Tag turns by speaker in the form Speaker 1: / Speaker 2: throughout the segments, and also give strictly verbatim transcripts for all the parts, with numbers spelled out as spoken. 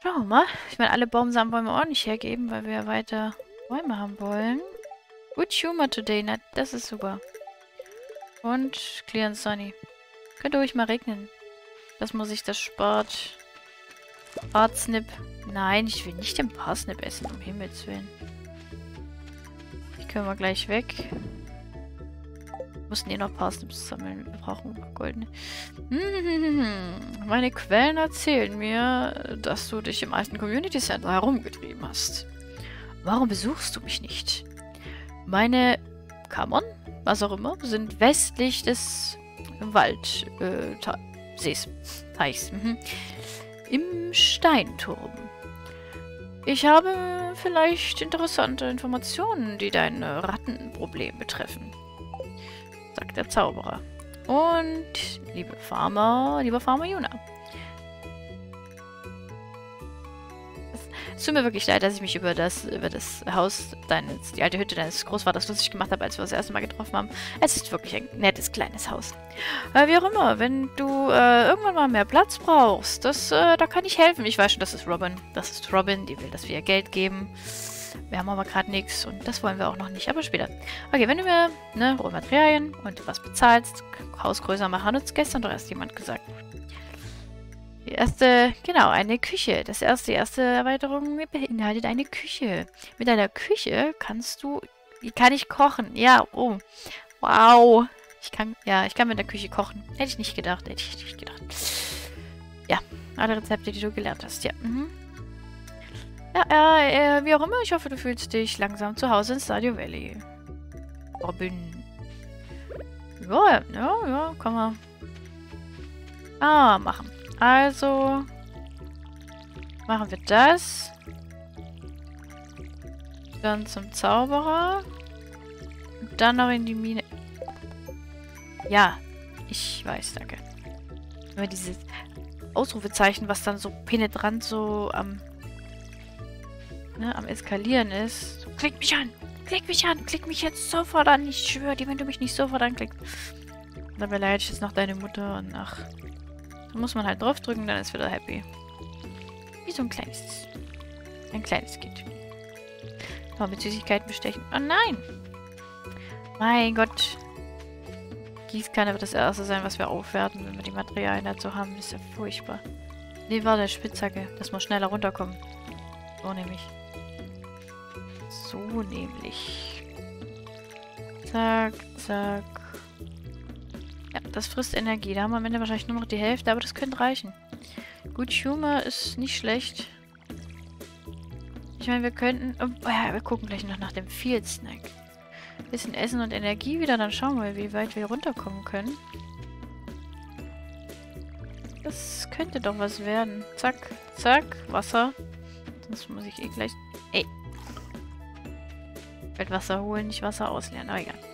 Speaker 1: Schauen wir mal. Ich meine, alle Baumsamen wollen wir auch nicht hergeben, weil wir ja weiter Bäume haben wollen. Good humor today, na, das ist super. Und clear and sunny. Könnte ruhig mal regnen. Dass man sich das spart. Parsnip. Nein, ich will nicht den Parsnip essen, um Himmels Willen. Die können wir gleich weg. Wir mussten eh noch Parsnips sammeln. Wir brauchen goldene. Hm, meine Quellen erzählen mir, dass du dich im alten Community Center herumgetrieben hast. Warum besuchst du mich nicht? Meine Kammern, was auch immer, sind westlich des Wald, äh, Sees, Teichs, mhm. Im Steinturm. Ich habe vielleicht interessante Informationen, die dein Rattenproblem betreffen, sagt der Zauberer. Und, liebe Farmer, lieber Farmer Yuna. Es tut mir wirklich leid, dass ich mich über das, über das Haus deines, die alte Hütte deines Großvaters lustig gemacht habe, als wir uns das erste Mal getroffen haben. Es ist wirklich ein nettes, kleines Haus. Äh, wie auch immer, wenn du äh, irgendwann mal mehr Platz brauchst, das, äh, da kann ich helfen. Ich weiß schon, das ist Robin. Das ist Robin, die will, dass wir ihr Geld geben. Wir haben aber gerade nichts und das wollen wir auch noch nicht, aber später. Okay, wenn du mir, ne, Rohmaterialien und was bezahlst, Haus größer machen, hat uns gestern doch erst jemand gesagt. Die erste, genau, eine Küche. Das erste, die erste Erweiterung beinhaltet eine Küche. Mit einer Küche kannst du, wie kann ich kochen? Ja, oh, wow. Ich kann, ja, ich kann mit der Küche kochen. Hätte ich nicht gedacht, hätte ich nicht gedacht. Ja, alle Rezepte, die du gelernt hast, ja. Mhm. Ja, äh, wie auch immer, ich hoffe, du fühlst dich langsam zu Hause in Stardew Valley. Robin. Ja, ja, ja, kann man. Ah, machen. Also, machen wir das. Dann zum Zauberer. Und dann noch in die Mine. Ja, ich weiß, danke. Immer dieses Ausrufezeichen, was dann so penetrant so am, ne, am Eskalieren ist. So, klick mich an! Klick mich an! Klick mich jetzt sofort an! Ich schwöre dir, wenn du mich nicht sofort anklickst. Dann beleidige ich jetzt noch deine Mutter und ach. Da muss man halt draufdrücken, dann ist wieder happy. Wie so ein kleines... Ein kleines Kind. Aber mit Süßigkeiten bestechen. Oh nein! Mein Gott. Gießkanne wird das erste sein, was wir aufwerten, wenn wir die Materialien dazu haben. Das ist ja furchtbar. Nee, warte, Spitzhacke. Dass wir schneller runterkommen. So nämlich. So nämlich. Zack, zack. Ja, das frisst Energie. Da haben wir am Ende wahrscheinlich nur noch die Hälfte, aber das könnte reichen. Good Humor ist nicht schlecht. Ich meine, wir könnten... Oh ja, wir gucken gleich noch nach dem Field Snack. Bisschen Essen und Energie wieder, dann schauen wir, wie weit wir runterkommen können. Das könnte doch was werden. Zack, zack, Wasser. Sonst muss ich eh gleich... Ey. Ich werde Wasser holen, nicht Wasser ausleeren, aber egal.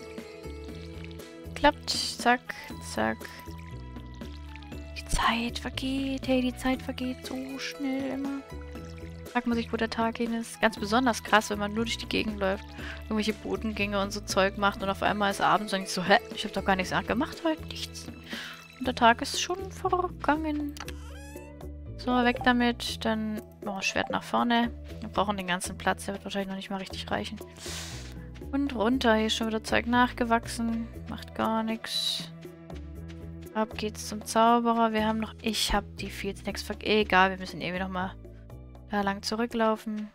Speaker 1: Klappt. Zack, zack. Die Zeit vergeht. Hey, die Zeit vergeht so schnell immer. Fragt man sich, wo der Tag hin ist. Ganz besonders krass, wenn man nur durch die Gegend läuft, irgendwelche Bodengänge und so Zeug macht und auf einmal ist abends und ich so, hä? Ich habe doch gar nichts gemacht heute. Nichts. Und der Tag ist schon vergangen. So, weg damit. Dann, oh, Schwert nach vorne. Wir brauchen den ganzen Platz. Der wird wahrscheinlich noch nicht mal richtig reichen. Und runter. Hier ist schon wieder Zeug nachgewachsen. Macht gar nichts. Ab geht's zum Zauberer. Wir haben noch... Ich habe die Field Snacks ver... Egal, wir müssen irgendwie noch mal da lang zurücklaufen.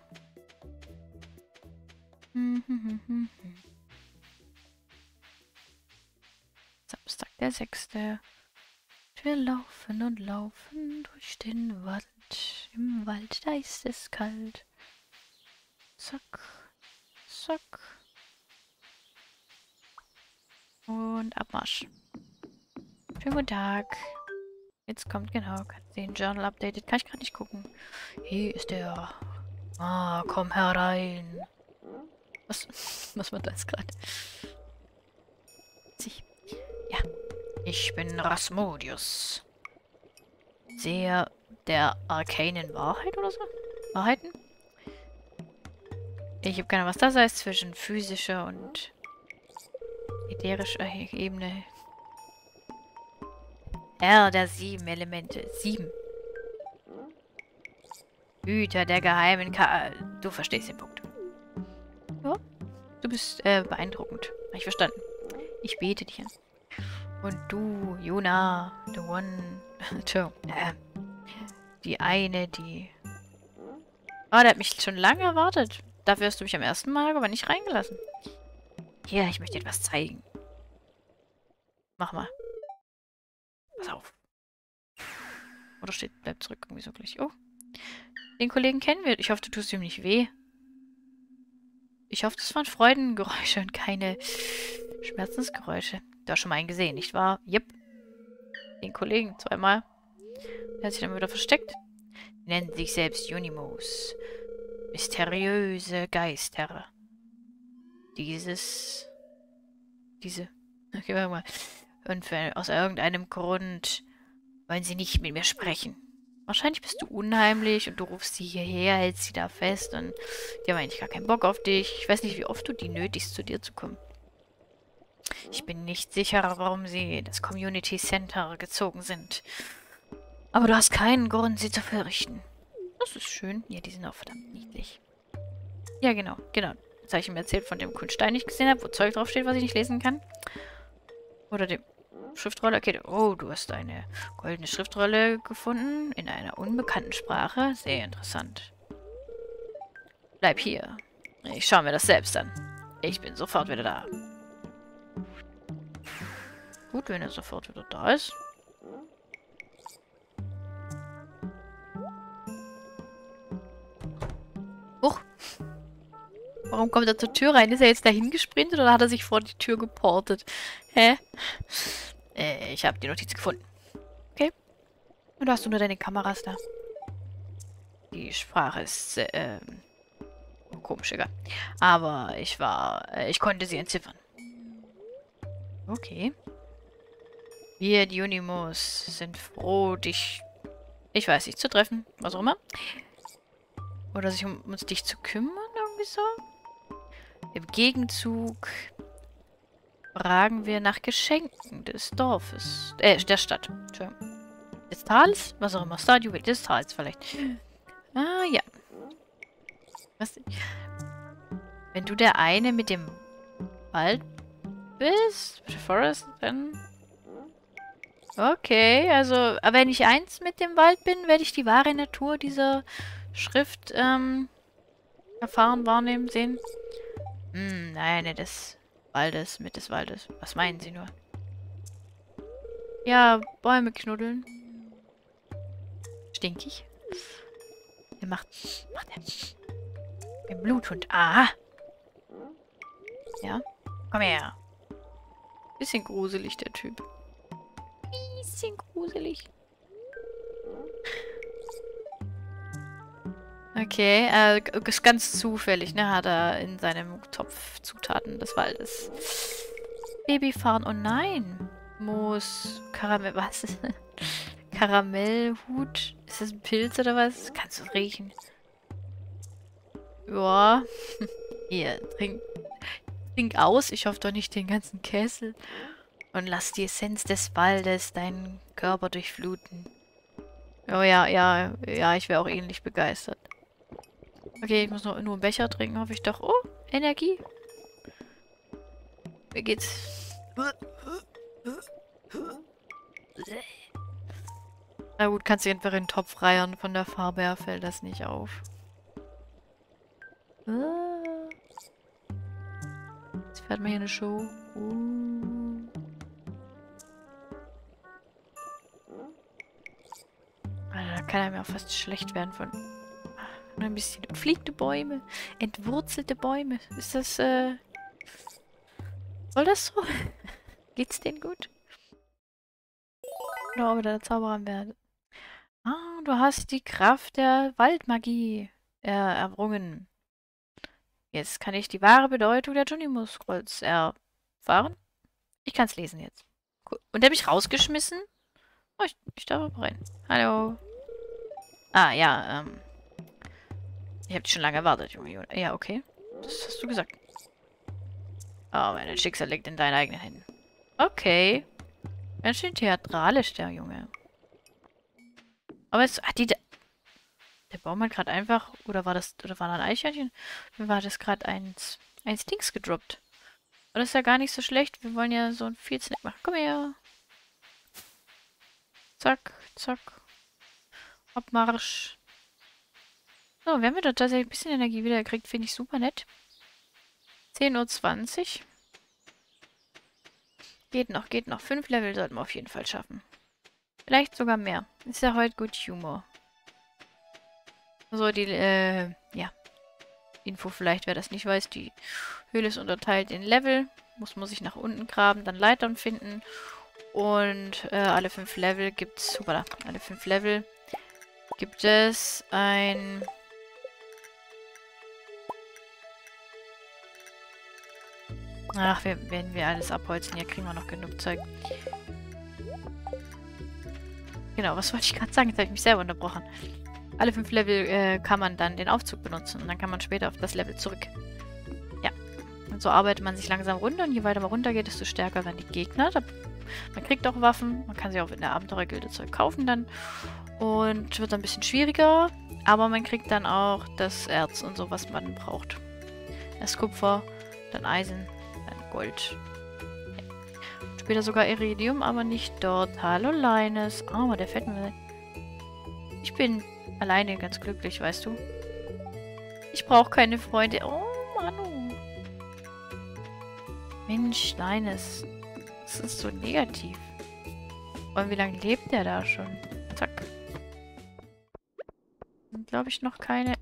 Speaker 1: Samstag der sechste. Wir laufen und laufen durch den Wald. Im Wald, da ist es kalt. Zack. Zack. Und Abmarsch. Schönen guten Tag. Jetzt kommt, genau, den Journal updated. Kann ich gerade nicht gucken. Hier ist der. Ah, komm herein. Was, was war das gerade? Ja. Ich bin Rasmodius. Seher der arkanen Wahrheit oder so? Wahrheiten? Ich habe keine Ahnung, was das heißt zwischen physischer und ätherischer Ebene. Herr der sieben Elemente. Sieben. Hüter der geheimen Ka... Du verstehst den Punkt. Ja, du bist äh, beeindruckend. Hab ich verstanden. Ich bete dich an. Und du, Juna, the one... Entschuldigung. Äh, die eine, die... Oh, der hat mich schon lange erwartet. Dafür hast du mich am ersten Mal aber nicht reingelassen. Hier, ich möchte dir etwas zeigen. Mach mal. Pass auf. Oder steht, bleib zurück, irgendwie so gleich. Oh. Den Kollegen kennen wir. Ich hoffe, du tust ihm nicht weh. Ich hoffe, das waren Freudengeräusche und keine Schmerzensgeräusche. Du hast schon mal einen gesehen, nicht wahr? Jep. Den Kollegen zweimal. Der hat sich dann wieder versteckt. Die nennen sich selbst Unimos. Mysteriöse Geister. Dieses... Diese... Okay, warte mal. Und für, aus irgendeinem Grund wollen sie nicht mit mir sprechen. Wahrscheinlich bist du unheimlich und du rufst sie hierher, hältst sie da fest und die haben eigentlich gar keinen Bock auf dich. Ich weiß nicht, wie oft du die nötigst, zu dir zu kommen. Ich bin nicht sicher, warum sie in das Community Center gezogen sind. Aber du hast keinen Grund, sie zu fürchten. Das ist schön. Ja, die sind auch verdammt niedlich. Ja, genau, genau. Jetzt habe ich ihm erzählt von dem Kunststein, den ich gesehen habe, wo Zeug draufsteht, was ich nicht lesen kann. Oder dem Schriftrolle. Okay, oh, du hast eine goldene Schriftrolle gefunden in einer unbekannten Sprache. Sehr interessant. Bleib hier. Ich schaue mir das selbst an. Ich bin sofort wieder da. Gut, wenn er sofort wieder da ist. Huch. Warum kommt er zur Tür rein? Ist er jetzt dahin gesprintet oder hat er sich vor die Tür geportet? Hä? Äh, ich habe die Notiz gefunden. Okay. Und da hast du nur deine Kameras da. Die Sprache ist, äh, oh, komisch, egal. Aber ich war, äh, ich konnte sie entziffern. Okay. Wir, die Unimos, sind froh, dich, ich weiß nicht, zu treffen. Was auch immer. Oder sich um uns dich zu kümmern, irgendwie so. Im Gegenzug fragen wir nach Geschenken des Dorfes. Äh, der Stadt. Entschuldigung. Des Tals? Was auch immer. Stardew Valley. Des Tals vielleicht. Ah, ja. Was? Wenn du der eine mit dem Wald bist, Forest, dann... Okay, also, wenn ich eins mit dem Wald bin, werde ich die wahre Natur dieser Schrift ähm, erfahren, wahrnehmen, sehen. Hm, nein, des Waldes, mit des Waldes. Was meinen Sie nur? Ja, Bäume knuddeln. Stinkig. Er macht... Macht er... Ein Bluthund. Aha. Ja. Komm her. Bisschen gruselig, der Typ. Bisschen gruselig. Okay, äh, ist ganz zufällig, ne, hat er in seinem Topf Zutaten des Waldes. Babyfahren, oh nein. Moos, Karamell, was ist das? Karamellhut. Ist das ein Pilz oder was? Kannst du riechen? Ja. Hier, trink, trink aus. Ich hoffe doch nicht den ganzen Kessel. Und lass die Essenz des Waldes deinen Körper durchfluten. Oh ja, ja, ja, ich wäre auch ähnlich begeistert. Okay, ich muss noch nur einen Becher trinken, hoffe ich doch. Oh, Energie. Mir geht's. Na gut, kannst du einfach in den Topf reiern. Von der Farbe her fällt das nicht auf. Jetzt fährt man hier eine Show. Uh. Alter, da kann er mir auch fast schlecht werden von... Und ein bisschen fliegende Bäume. Entwurzelte Bäume. Ist das, äh... Soll das so? Geht's denen gut? Oder ob der Zauberer werden? Ah, du hast die Kraft der Waldmagie äh, errungen. Jetzt kann ich die wahre Bedeutung der Junimus-Scrolls erfahren. Ich kann's lesen jetzt. Cool. Und der hat mich rausgeschmissen? Oh, ich, ich darf auch rein. Hallo. Ah, ja, ähm... Ich hab dich schon lange erwartet, Junge. Ja, okay. Das hast du gesagt. Oh, mein Schicksal liegt in deinen eigenen Händen. Okay. Ganz schön theatralisch, der Junge. Aber es... Ach, die... Der Baum hat gerade einfach, oder war das, oder war da ein Eichhörnchen? Mir war das gerade eins, eins Dings gedroppt. Aber das ist ja gar nicht so schlecht. Wir wollen ja so ein Viel-Snack machen. Komm her. Zack, zack. Abmarsch. So, wir haben wieder tatsächlich ein bisschen Energie wieder gekriegt. Finde ich super nett. zehn Uhr zwanzig. Geht noch, geht noch. Fünf Level sollten wir auf jeden Fall schaffen. Vielleicht sogar mehr. Ist ja heute gut Humor. So, die, äh, ja. Info vielleicht, wer das nicht weiß. Die Höhle ist unterteilt in Level. Muss man sich nach unten graben, dann Leitern finden. Und äh, alle fünf Level gibt's, hoppala, alle fünf Level gibt es ein... Ach, wir, wenn wir alles abholzen, hier kriegen wir noch genug Zeug. Genau, was wollte ich gerade sagen? Jetzt habe ich mich selber unterbrochen. Alle fünf Level äh, kann man dann den Aufzug benutzen und dann kann man später auf das Level zurück. Ja. Und so arbeitet man sich langsam runter und je weiter man runter geht, desto stärker werden die Gegner. Da, man kriegt auch Waffen, man kann sie auch in der Abenteurergilde Zeug kaufen dann. Und wird dann ein bisschen schwieriger, aber man kriegt dann auch das Erz und so, was man braucht. Erst Kupfer, dann Eisen, dann Gold. Ja. Später sogar Iridium, aber nicht dort. Hallo Linus. Oh, der fällt mir... Ich bin alleine ganz glücklich, weißt du. Ich brauche keine Freunde. Oh, Manu. Mensch, Linus. Das ist so negativ. Und wie lange lebt der da schon? Zack. Glaube ich noch keine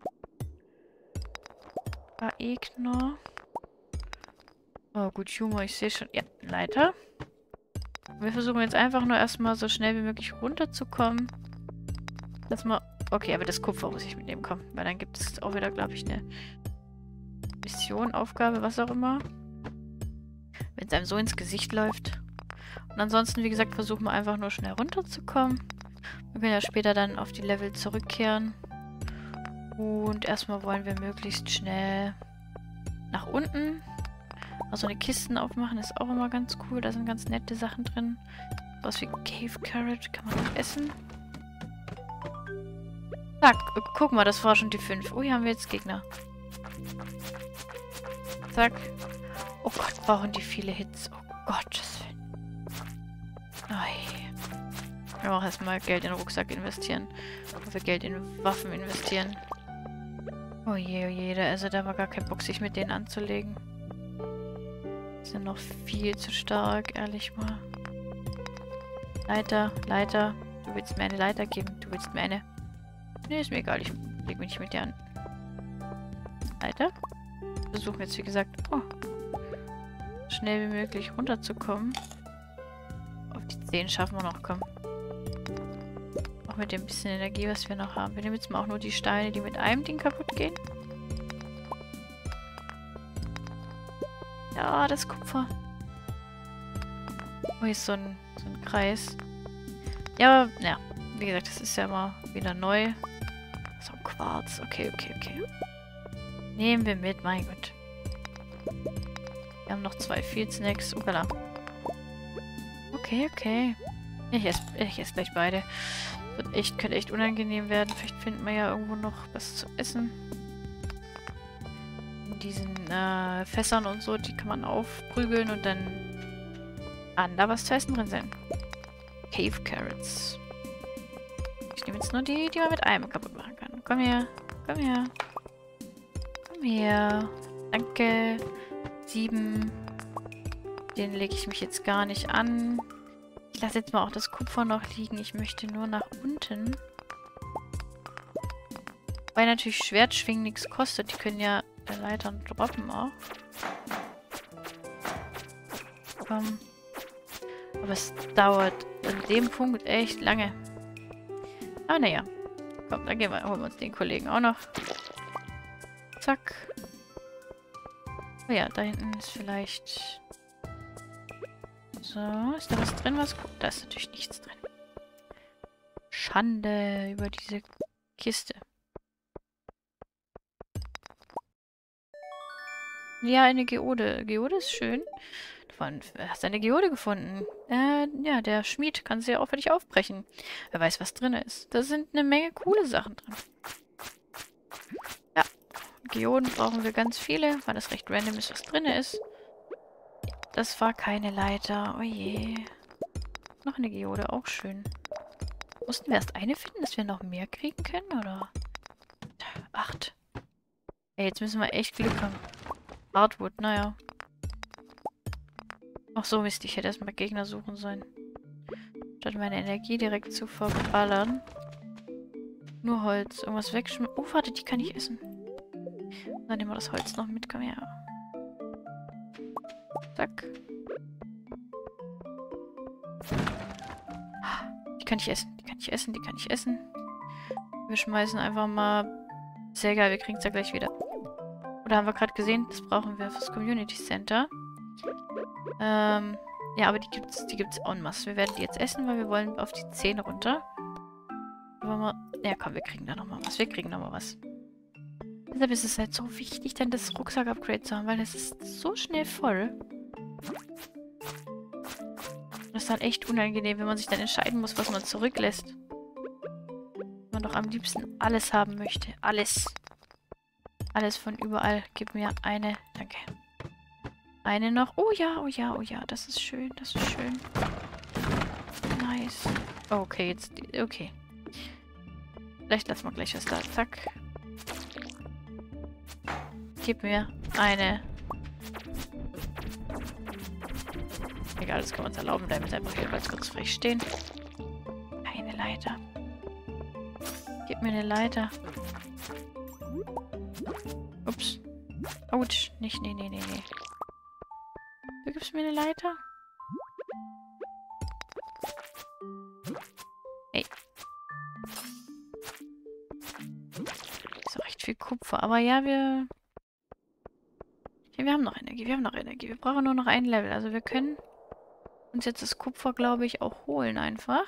Speaker 1: Gegner. Oh, gut, Humor, ich sehe schon. Ja, Leiter. Wir versuchen jetzt einfach nur erstmal so schnell wie möglich runterzukommen. Dass wir... Okay, aber das Kupfer muss ich mitnehmen, kommen. Weil dann gibt es auch wieder, glaube ich, eine Mission, Aufgabe, was auch immer. Wenn es einem so ins Gesicht läuft. Und ansonsten, wie gesagt, versuchen wir einfach nur schnell runterzukommen. Wir können ja später dann auf die Level zurückkehren. Und erstmal wollen wir möglichst schnell nach unten. Also eine Kisten aufmachen ist auch immer ganz cool. Da sind ganz nette Sachen drin. Was wie Cave Carrot kann man auch essen. Zack, guck mal, das war schon die fünf. Oh, hier haben wir jetzt Gegner. Zack. Oh Gott, brauchen die viele Hits. Oh Gottes Willen. Ei. Wir brauchen erstmal Geld in den Rucksack investieren. Bevor wir Geld in Waffen investieren. Oh je, oh je, da, also da war gar kein Bock, sich mit denen anzulegen. Die sind noch viel zu stark, ehrlich mal. Leiter, Leiter. Du willst mir eine Leiter geben. Du willst mir eine... Nee, ist mir egal, ich leg mich nicht mit dir an. Leiter. Wir versuchen jetzt, wie gesagt, oh, schnell wie möglich runterzukommen. Auf die zehn schaffen wir noch, komm. Auch mit dem bisschen Energie, was wir noch haben. Wir nehmen jetzt mal auch nur die Steine, die mit einem Ding kaputt gehen. Ja, das Kupfer. Oh, hier ist so ein, so ein Kreis. Ja, aber, ja, wie gesagt, das ist ja immer wieder neu. So ein Quarz. Okay, okay, okay. Nehmen wir mit, mein Gott. Wir haben noch zwei Field Snacks. Upala. Okay, okay. Ich esse, ich esse gleich beide. Wird echt, könnte echt unangenehm werden. Vielleicht finden wir ja irgendwo noch was zu essen. In diesen äh, Fässern und so, die kann man aufprügeln und dann kann da was zu essen drin sein. Cave Carrots. Ich nehme jetzt nur die, die man mit einem kaputt machen kann. Komm her. Komm her. Komm her. Danke. Sieben. Den lege ich mich jetzt gar nicht an. Ich lasse jetzt mal auch das Kupfer noch liegen. Ich möchte nur nach unten. Weil natürlich Schwertschwingen nichts kostet. Die können ja Leitern droppen auch. Komm. Aber es dauert an dem Punkt echt lange. Ah, naja. Komm, dann gehen wir, holen wir uns den Kollegen auch noch. Zack. Oh ja, da hinten ist vielleicht... So, ist da was drin? Was? Da ist natürlich nichts drin. Schande über diese Kiste. Ja, eine Geode. Geode ist schön. Wann hast du eine Geode gefunden? Äh, ja, der Schmied kann sie ja auch für dich aufbrechen. Wer weiß, was drin ist. Da sind eine Menge coole Sachen drin. Ja, Geoden brauchen wir ganz viele, weil das recht random ist, was drin ist. Das war keine Leiter. Oh je. Noch eine Geode, auch schön. Mussten wir erst eine finden, dass wir noch mehr kriegen können, oder? Acht. Ey, jetzt müssen wir echt Glück haben. Hardwood, naja. Ach so, Mist, ich hätte erstmal Gegner suchen sollen. Statt meine Energie direkt zu verballern. Nur Holz. Irgendwas wegschmeißen. Oh, warte, die kann ich essen. Dann nehmen wir das Holz noch mit. Komm her. Zack. Die kann ich essen. Die kann ich essen. Die kann ich essen. Wir schmeißen einfach mal... Sehr geil, wir kriegen es ja gleich wieder. Oder haben wir gerade gesehen? Das brauchen wir fürs Community Center. Ähm... Ja, aber die gibt's, die gibt's en masse. Wir werden die jetzt essen, weil wir wollen auf die zehn runter. Aber mal... Ja, komm, wir kriegen da nochmal was. Wir kriegen nochmal was. Deshalb ist es halt so wichtig, dann das Rucksack-Upgrade zu haben, weil es ist so schnell voll. Das ist halt echt unangenehm, wenn man sich dann entscheiden muss, was man zurücklässt. Wenn man doch am liebsten alles haben möchte. Alles. Alles von überall. Gib mir eine. Danke. Eine noch. Oh ja, oh ja, oh ja. Das ist schön, das ist schön. Nice. Okay, jetzt... Okay. Vielleicht lassen wir gleich was da. Zack. Gib mir eine. Egal, das können wir uns erlauben. Bleiben jetzt einfach hier ganz kurz frech stehen. Keine Leiter. Gib mir eine Leiter. Ups. Autsch. Nicht, nee, nee, nee, nee. Du gibst mir eine Leiter? Ey. Ist auch recht viel Kupfer. Aber ja, wir... Ja, wir haben noch Energie. Wir haben noch Energie. Wir brauchen nur noch ein Level. Also wir können uns jetzt das Kupfer, glaube ich, auch holen einfach.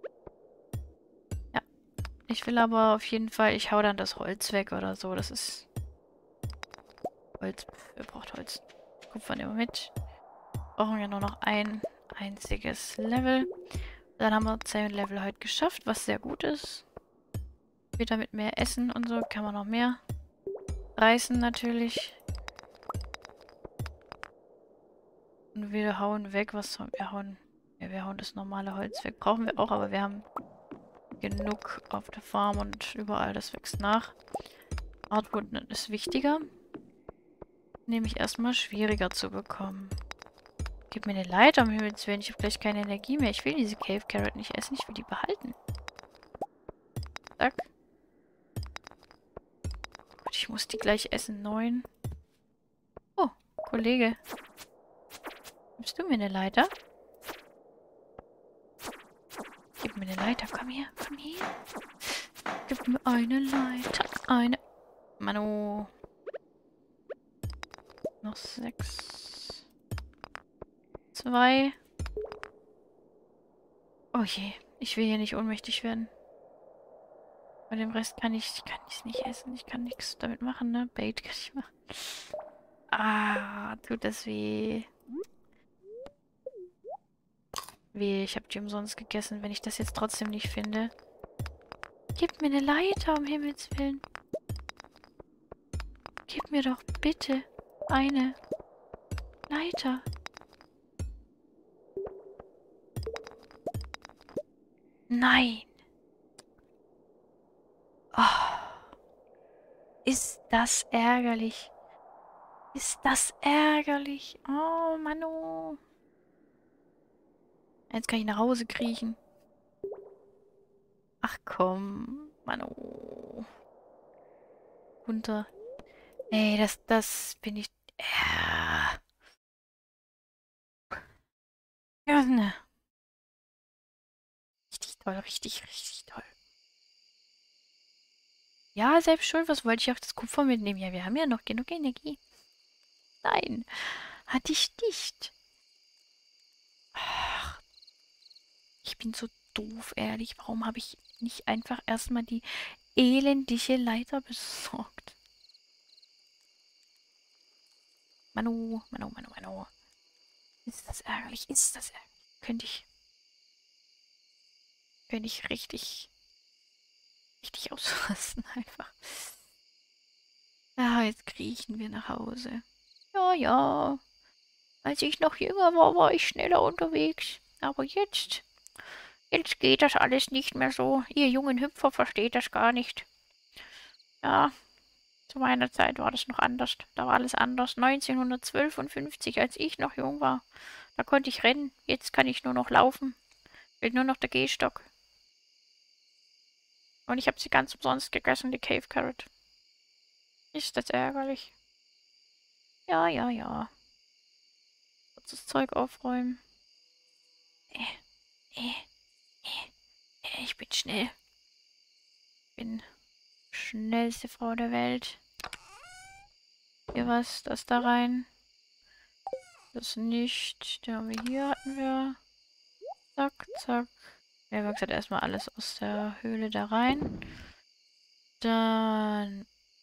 Speaker 1: Ja. Ich will aber auf jeden Fall... Ich hau dann das Holz weg oder so. Das ist... Holz. Wer braucht Holz? Kupfer nehmen wir mit. Brauchen wir nur noch ein einziges Level. Dann haben wir zehn Level heute geschafft, was sehr gut ist. Später mit mehr Essen und so kann man noch mehr reißen natürlich. Und wir hauen weg, was wir hauen. Ja, wir hauen das normale Holz weg. Brauchen wir auch, aber wir haben genug auf der Farm und überall, das wächst nach. Hardwood ist wichtiger. Nämlich erstmal schwieriger zu bekommen. Gib mir eine Leiter, um Himmels Willen. Ich habe gleich keine Energie mehr. Ich will diese Cave Carrot nicht essen. Ich will die behalten. Zack. Gut, ich muss die gleich essen. Neun. Oh, Kollege. Gibst du mir eine Leiter? Gib mir eine Leiter. Komm her, komm her. Gib mir eine Leiter. Eine. Manu. Noch sechs. Zwei. Oh je. Ich will hier nicht ohnmächtig werden. Bei dem Rest kann ich... kann ich es nicht essen. Ich kann nichts damit machen, ne? Bait kann ich machen. Ah, tut das weh. Weh, ich habe die umsonst gegessen, wenn ich das jetzt trotzdem nicht finde. Gib mir eine Leiter, um Himmels Willen. Gib mir doch bitte eine Leiter. Nein. Oh. Ist das ärgerlich. Ist das ärgerlich. Oh, Manu. Jetzt kann ich nach Hause kriechen. Ach komm, Manu. Runter. Ey, das, das bin ich... Ja. Ja, ne. Richtig toll, richtig, richtig toll. Ja, selbst schuld, was wollte ich auch das Kupfer mitnehmen? Ja, wir haben ja noch genug Energie. Nein, hatte ich nicht. Ach, ich bin so doof, ehrlich. Warum habe ich nicht einfach erstmal die elendige Leiter besorgt? Manu, Manu, Manu, Manu. Ist das ärgerlich? Ist das ärgerlich? Könnte ich... Könnte ich richtig... Richtig ausrasten einfach. Ja, jetzt kriechen wir nach Hause. Ja, ja. Als ich noch jünger war, war ich schneller unterwegs. Aber jetzt... Jetzt geht das alles nicht mehr so. Ihr jungen Hüpfer versteht das gar nicht. Ja, zu meiner Zeit war das noch anders. Da war alles anders. neunzehnhundertzwölfundfünfzig, als ich noch jung war. Da konnte ich rennen. Jetzt kann ich nur noch laufen. Fehlt nur noch der Gehstock. Und ich habe sie ganz umsonst gegessen, die Cave Carrot. Ist das ärgerlich? Ja, ja, ja. Kurz das Zeug aufräumen. Äh, äh, äh, äh, ich bin schnell. Bin schnellste Frau der Welt. Hier was, das da rein. Das nicht. Den haben wir hier, hatten wir. Zack, zack. Ja, wir haben gesagt, erstmal alles aus der Höhle da rein. Dann...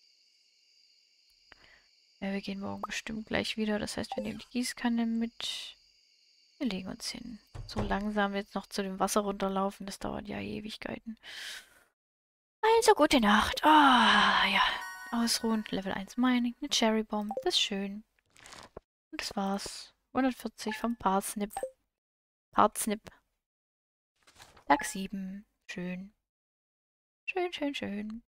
Speaker 1: Ja, wir gehen morgen bestimmt gleich wieder. Das heißt, wir nehmen die Gießkanne mit. Wir legen uns hin. So langsam jetzt noch zu dem Wasser runterlaufen, das dauert ja Ewigkeiten. Also, gute Nacht. Ah, ja. Ausruhen. Level eins Mining. Eine Cherry Bomb. Das ist schön. Und das war's. hundertvierzig vom Parsnip. Parsnip. Tag sieben. Schön. Schön, schön, schön.